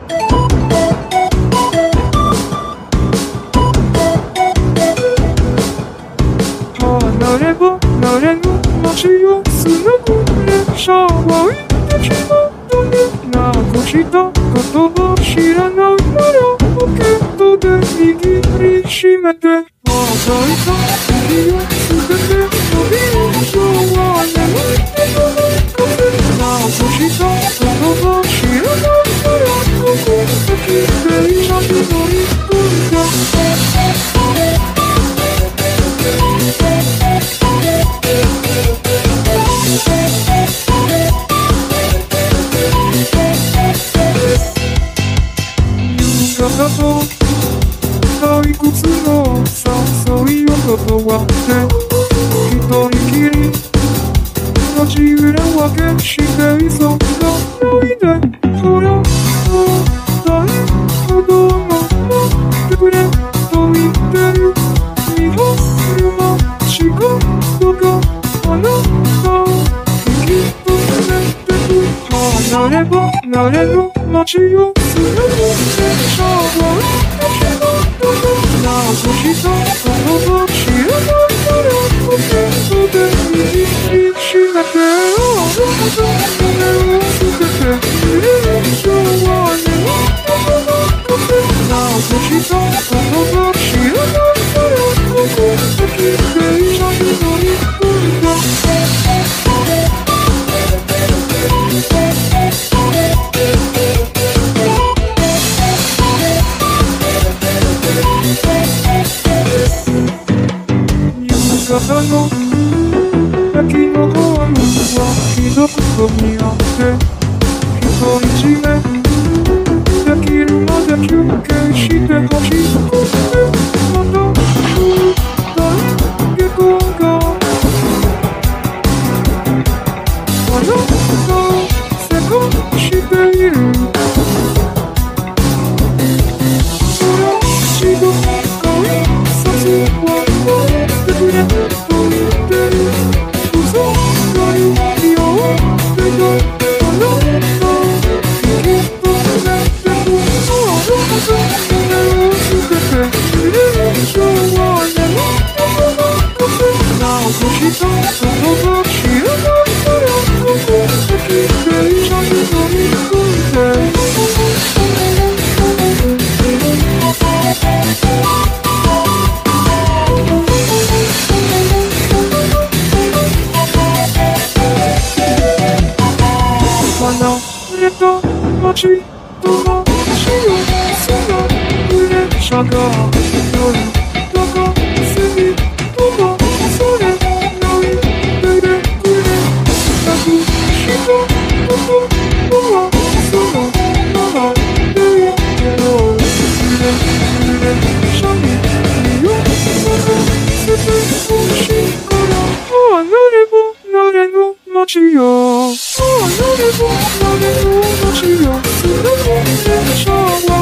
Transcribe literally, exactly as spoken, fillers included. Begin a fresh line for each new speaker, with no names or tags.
離れ離れの街をつなぐ列車は行ってしまったね。なくしたことを知らないならポケットで握りしめて、与えた日をすべて飛び出そうは眠っていないかせ。なくしたことを知らないならここ先電車に乗り込んだ。だと退屈の誘いを断って一人きり命揺れ分けしていそうなないでほら大ほどの待ってくれと言ってる見張る街がどかあなたを引き止めてく。離れ離れの街をつなぐ列車は行ってしまったね。なくしたことを知らないならポケットで握りしめて、あなたの胸をつけて列車は眠っていないかせ。なくしたことを知らないならここ先電車に乗り込んだ。朝の駅のホームはひどく混み合って独り占めできるまで休憩してほしいとこでまた大下校があなたをせかしている。それ一度改札はと言ってる嘘がいいよって言ってあなたを引き止めてく。あなたの胸をつけて列車は眠っていないかせ。なくしたことが知らないならここ先電車に乗り込んで。離れた街と街をつなぐ列車が夜高すぎとかそれないでくれ。なくしたことはそのままでいいけど列車に身を任せてほしいから。離れ離れの街よ離れ離れの街よつなぐ列車は